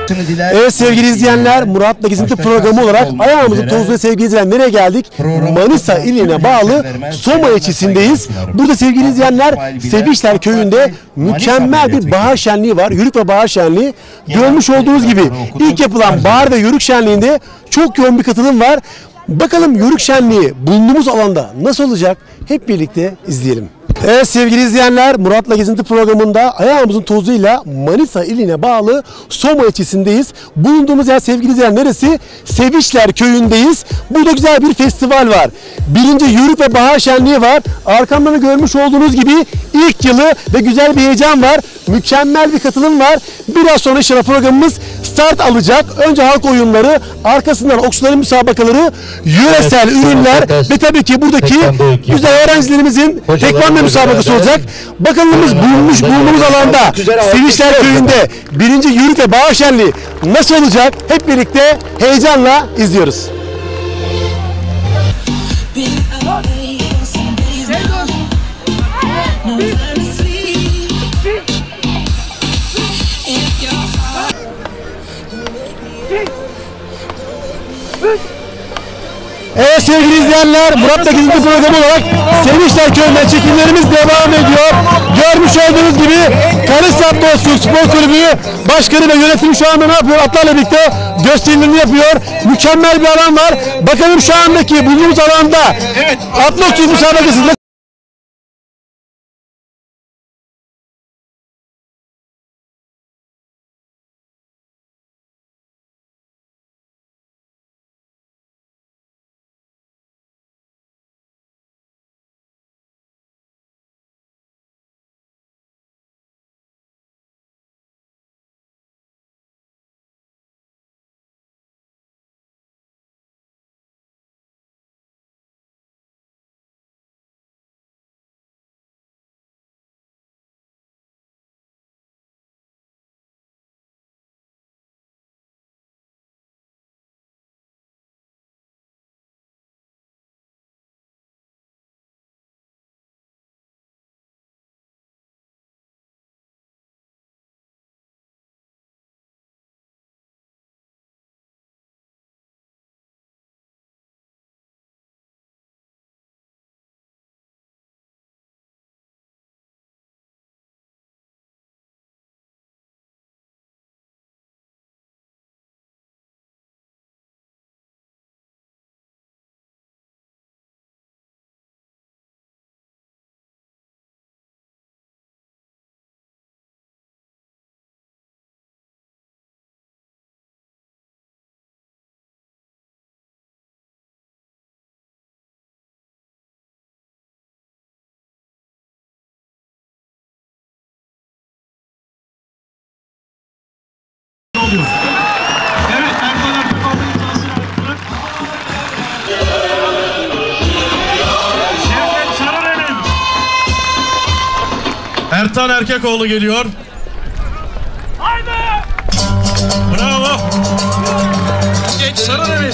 Evet sevgili izleyenler, Murat'la Gezinti programı olarak ayağımızı tozluya sevgili izleyenler nereye geldik? Manisa iline bağlı Soma ilçesindeyiz. Burada sevgili izleyenler Sevişler köyünde mükemmel bir bahar şenliği var. Yörük ve bahar şenliği. Görmüş olduğunuz gibi ilk yapılan bahar ve yörük şenliğinde çok yoğun bir katılım var. Bakalım yörük şenliği bulunduğumuz alanda nasıl olacak? Hep birlikte izleyelim. Evet sevgili izleyenler, Murat'la Gezinti programında ayağımızın tozuyla Manisa iline bağlı Soma ilçesindeyiz. Bulunduğumuz yer sevgili izleyenler neresi? Sevişler köyündeyiz. Burada güzel bir festival var. Birinci Yörük ve Bahar Şenliği var. Arkamda da görmüş olduğunuz gibi ilk yılı ve güzel bir heyecan var. Mükemmel bir katılım var. Biraz sonra inşallah programımız start alacak. Önce halk oyunları, arkasından okçuların müsabakaları, yöresel ürünler ve tabii ki buradaki güzel öğrencilerimizin tekvando müsabakası olacak. Bakalımız bulunduğumuz alanda Sevişler köyünde birinci Yörük ve Bahar Şenliği nasıl olacak? Hep birlikte heyecanla izliyoruz. Evet sevgili izleyenler, Murat'la Gezinti programı olarak Sevişler köyünden çekimlerimiz devam ediyor. Görmüş olduğunuz gibi Kalisat Dostluk Spor Kulübü Başkanı ve yönetimi şu anda ne yapıyor? Atlarla birlikte gösterilerini yapıyor. Mükemmel bir alan var. Bakalım şu andaki bulunduğumuz alanda atlı okçuluk müsabakasında Evet, Ertan Erkekoğlu geliyor. Haydi! Bravo! Geç Sarıer'in.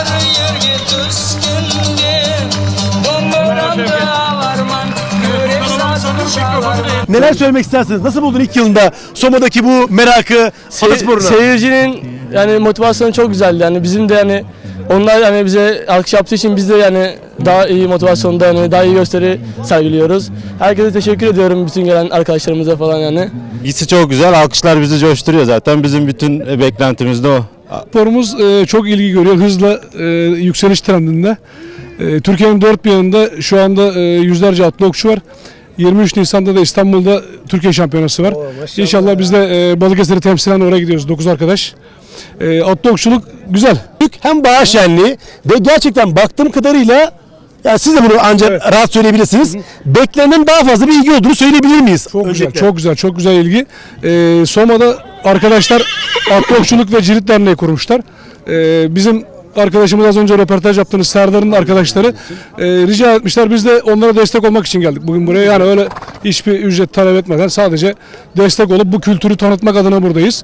neler söylemek istersiniz? Nasıl buldun ilk yılında Soma'daki bu merakı, atasporuna? Seyircinin yani motivasyonu çok güzeldi. Yani bizim de yani onlar yani bize alkış yaptığı için biz de yani daha iyi motivasyonda yani daha iyi gösteri sergiliyoruz. Herkese teşekkür ediyorum, bütün gelen arkadaşlarımıza falan yani. Gitsi çok güzel, alkışlar bizi coşturuyor zaten. Bizim bütün beklentimiz de o. Sporumuz çok ilgi görüyor, hızla yükseliş trendinde. Türkiye'nin dört bir yanında şu anda yüzlerce atlı okçu var. 23 Nisan'da da İstanbul'da Türkiye Şampiyonası var. İnşallah biz de Balıkesir'i temsilen oraya gidiyoruz, 9 arkadaş. Atlı okçuluk güzel. Hem bahar şenliği ve gerçekten baktığım kadarıyla, yani siz de bunu ancak rahat söyleyebilirsiniz. Beklenen daha fazla bir ilgi olduğunu söyleyebilir miyiz? Çok güzel, çok güzel, çok güzel ilgi. Soma'da arkadaşlar Atlı Okçuluk ve Cirit Derneği kurmuşlar. Bizim arkadaşımız az önce röportaj yaptığınız Serdar'ın arkadaşları rica etmişler. Biz de onlara destek olmak için geldik bugün buraya. Yani öyle hiçbir ücret talep etmeden sadece destek olup bu kültürü tanıtmak adına buradayız.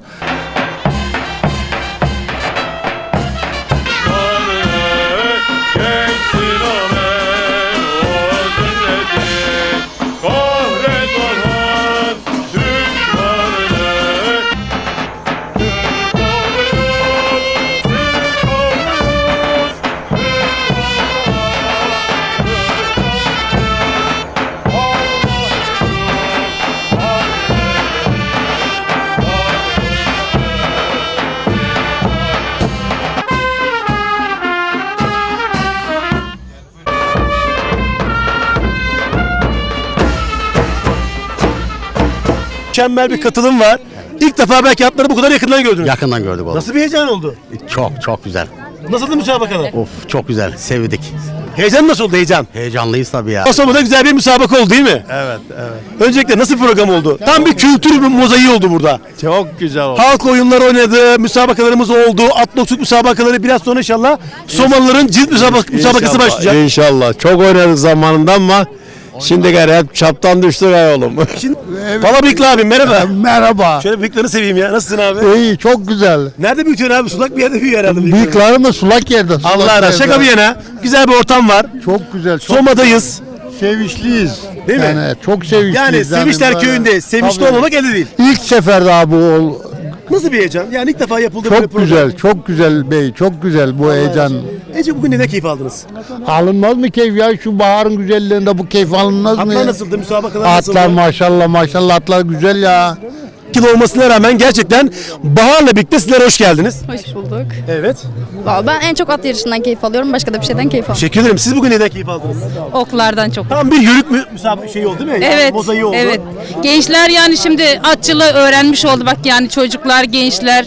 mükemmel bir katılım var. İlk defa belki atları bu kadar yakından gördünüz. Yakından gördük oğlum. Nasıl bir heyecan oldu? Çok güzel. Nasıldı müsabakalar? Of çok güzel. Sevdik. Heyecan nasıl oldu heyecan? Heyecanlıyız tabii ya. Soma'da güzel bir müsabaka oldu değil mi? Evet. Öncelikle nasıl bir program oldu? Tam bir kültür mozaiği oldu burada. Çok güzel oldu. Halk oyunları oynadı, müsabakalarımız oldu. Atlı okçuluk müsabakaları biraz sonra inşallah Somalıların cilt müsabakası başlayacak. İnşallah. Çok oynadık zamanında ama şimdi gene hep çaptan düştük ay oğlum. Şimdi Pala Bıyıklı abi merhaba. Merhaba. Şöyle bıyıklarını seveyim ya. Nasılsın abi? İyi, çok güzel. Nerede büyütüyorsun abi? Sulak bir yerde büyüyor herhalde. bıyıkları. Bıyıklarımız sulak yerde. sulak Allah yerde. razı şaka bir yana. Güzel bir ortam var. Çok güzel. Çok Soma'dayız. sevinçliyiz. Değil mi? Yani çok sevinçliyiz. Yani Sevişler böyle. köyünde sevinçli Tabii. olmamak elde değil. İlk sefer daha bu Nasıl bir heyecan? Yani ilk defa yapıldı böyle çok program. güzel, çok güzel bey, çok güzel bu heyecan. Ece bugün neden keyif aldınız? Alınmaz mı keyif ya? Şu baharın güzelliğinde bu keyif alınmaz mı? Atlar ya? nasıldı? Müsabakalar nasıldı? Atlar maşallah atlar güzel ya. Yıl olmasına rağmen gerçekten baharla birlikte sizlere hoş geldiniz. Hoş bulduk. Evet. Vallahi ben en çok at yarışından keyif alıyorum. Başka da bir şeyden keyif almıyorum. Teşekkür ederim. Siz bugün neden keyif aldınız? Oklardan çok. Tam bir yörük şey oldu değil mi? Yani Evet, mozaiği oldu. evet. Gençler yani şimdi atçılığı öğrenmiş oldu bak yani çocuklar, gençler.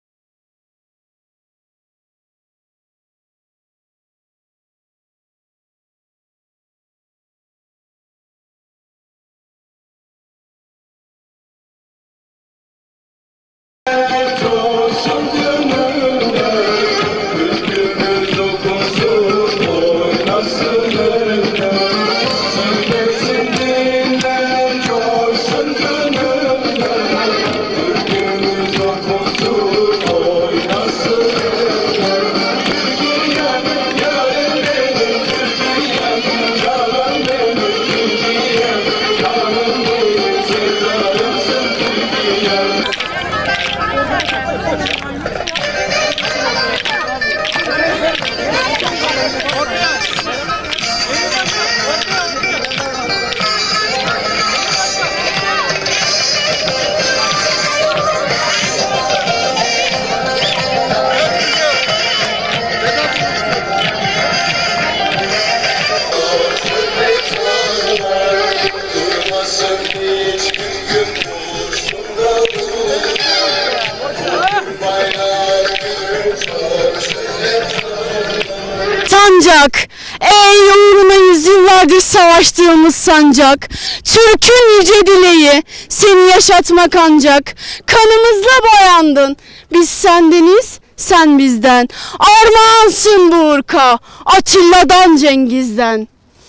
Sancak, ey uğruna yüzyıllardır savaştığımız sancak, Türk'ün yüce dileği seni yaşatmak ancak. Kanımızla boyandın, biz sendeniz, sen bizden. Armağansın bu ırka, Atilla'dan Cengiz'den.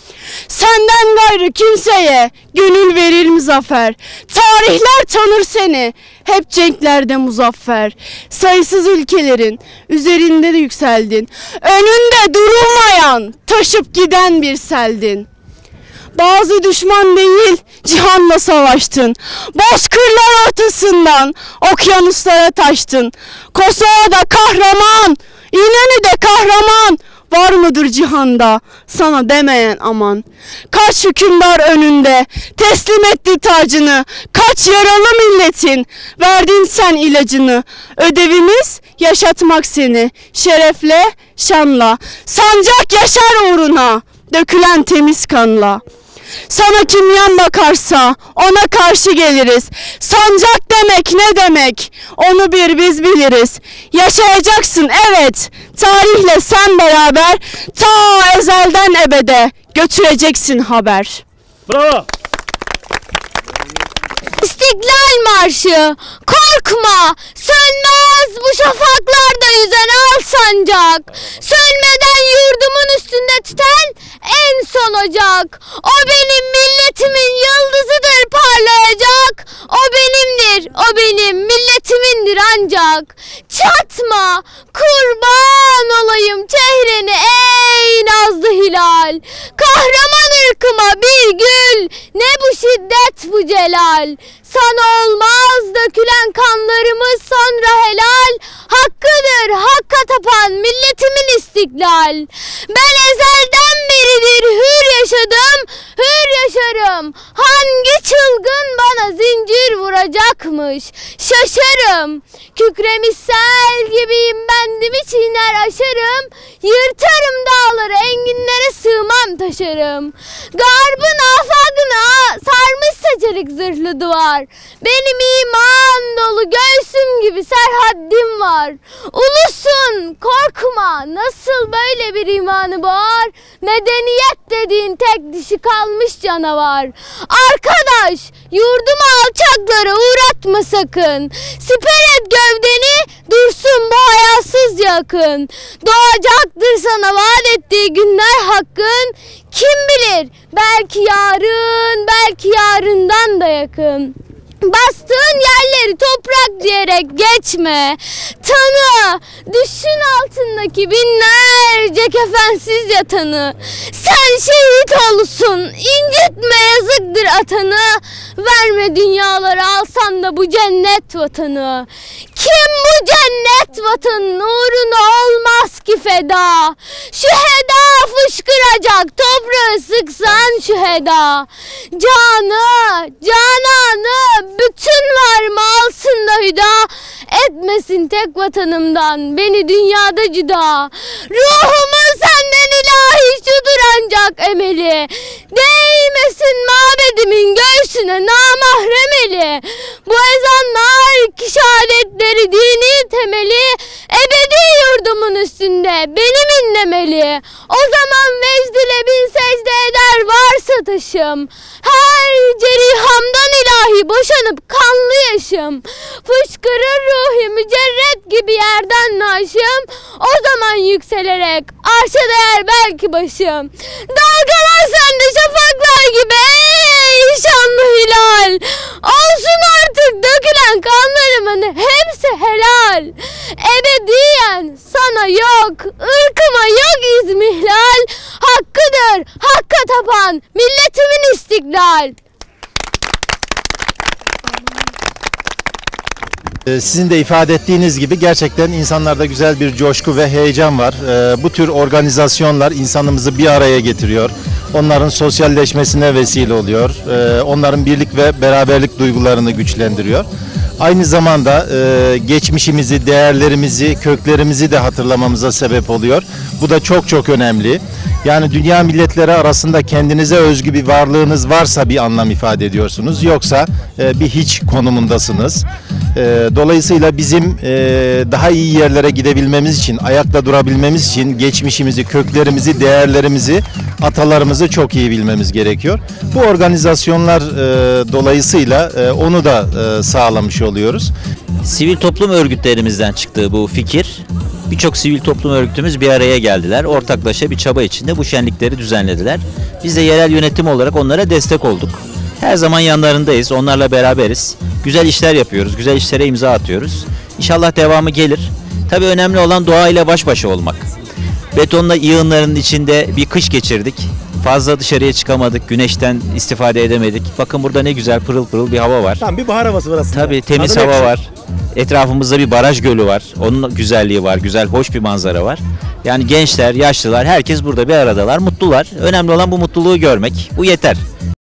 Senden gayrı kimseye gönül verir mi zafer? Tarihler tanır seni, hep cenklerde muzaffer. Sayısız ülkelerin üzerinde de yükseldin. Önünde durulmayan, taşıp giden bir seldin. Bazı düşman değil, cihanla savaştın. Bozkırlar ortasından okyanuslara taştın. Kosova'da kahraman, İnönü'de kahraman. Var mıdır cihanda sana demeyen aman? Kaç hükümdar önünde teslim etti tacını, kaç yaralı milletin verdin sen ilacını. Ödevimiz yaşatmak seni şerefle, şanla. Sancak yaşar uğruna dökülen temiz kanla. Sana kim yan bakarsa ona karşı geliriz. Sancak demek ne demek? Onu bir biz biliriz. Yaşayacaksın evet. Tarihle sen beraber ta ezelden ebede götüreceksin haber. Bravo. İstiklal Marşı, korkma, sönmez bu şafaklarda yüzen al sancak. Sönmeden yurdumun üstünde tüten en son ocak. O benim milletimin yıldızıdır parlayacak. O benimdir, o benim milletimindir ancak. Çatma, kurban olayım çehreni ey nazlı hilal. Kahraman ırkıma bir gül, ne bu şiddet bu celal. Sana olmaz dökülen kanlarımız sonra helal. Hakkıdır hakka tapan milletimin istiklal. Ben ezelden beridir hür yaşadım, hür yaşarım. Hangi çılgın bana zincir vuracak mı? varmış. Şaşarım. Kükremiş sel gibiyim bendim çiğner aşarım. Yırtarım dağları enginlere sığmam taşarım. Garbın afakına sarmış saçarık zırhlı duvar. Benim iman dolu göğsüm gibi serhaddim var. Ulusun korkma, nasıl böyle bir imanı boğar? Medeniyet dediğin tek dişi kalmış canavar. Arkadaş, yurdumu alçaklara uğratma sakın. Siper et gövdeni, dursun bu hayasız yakın. Doğacaktır sana vaat ettiği günler hakkın. Kim bilir, belki yarın, belki yarından da yakın. Bastığın yerleri toprak diyerek geçme. Tanı, düşün altındaki binlerce kefensiz yatanı. Sen şehit olsun, incitme yazıktır atanı. Verme dünyaları alsan da bu cennet vatanı. Kim bu cennet vatanın uğruna olmaz ki feda? Şu heda fışkıracak, toprağı sıksan şu heda. Canı, cananı, bütün varımı alsın da hüda. Etmesin tek vatanımdan beni dünyada cüda. Ruhumun senden ilahi şudur ancak emeli. Değmesin mabedimin göğsüne namahrem eli. Bu ezanlar ki şehadetleri dini temeli. Ebedi yurdumun üstünde benim inlemeli. O zaman vecdile bin secde eder varsa taşım. Her cerihamdan ilahi boşanıp kanlı yaşım. Fışkırır ruhi mücerret gibi yerden naşım. O zaman yükselerek arşa değer belki başım. Dalgalar sende şafaklar gibi ey şanlı hilal. Olsun artık dökülen kanlarımın hepsi helal. Ebediyen sana yok, ırkıma yok izmihlal. Hakkıdır hakka tapan milletimin istiklal. Sizin de ifade ettiğiniz gibi gerçekten insanlarda güzel bir coşku ve heyecan var. Bu tür organizasyonlar insanımızı bir araya getiriyor. Onların sosyalleşmesine vesile oluyor. Onların birlik ve beraberlik duygularını güçlendiriyor. Aynı zamanda geçmişimizi, değerlerimizi, köklerimizi de hatırlamamıza sebep oluyor. Bu da çok çok önemli. Yani dünya milletleri arasında kendinize özgü bir varlığınız varsa bir anlam ifade ediyorsunuz. Yoksa bir hiç konumundasınız. Dolayısıyla bizim daha iyi yerlere gidebilmemiz için, ayakta durabilmemiz için geçmişimizi, köklerimizi, değerlerimizi, atalarımızı çok iyi bilmemiz gerekiyor. Bu organizasyonlar dolayısıyla onu da sağlamış oluyoruz. Sivil toplum örgütlerimizden çıktığı bu fikir, birçok sivil toplum örgütümüz bir araya geldiler. Ortaklaşa bir çaba içinde bu şenlikleri düzenlediler. Biz de yerel yönetim olarak onlara destek olduk. Her zaman yanlarındayız, onlarla beraberiz. Güzel işler yapıyoruz, güzel işlere imza atıyoruz. İnşallah devamı gelir. Tabii önemli olan doğayla baş başa olmak. Betonla yığınların içinde bir kış geçirdik. Fazla dışarıya çıkamadık, güneşten istifade edemedik. Bakın burada ne güzel pırıl pırıl bir hava var. Tam bir bahar havası var aslında. Tabii temiz hava var. Etrafımızda bir baraj gölü var. Onun güzelliği var, güzel, hoş bir manzara var. Yani gençler, yaşlılar, herkes burada bir aradalar, mutlular. Önemli olan bu mutluluğu görmek. Bu yeter.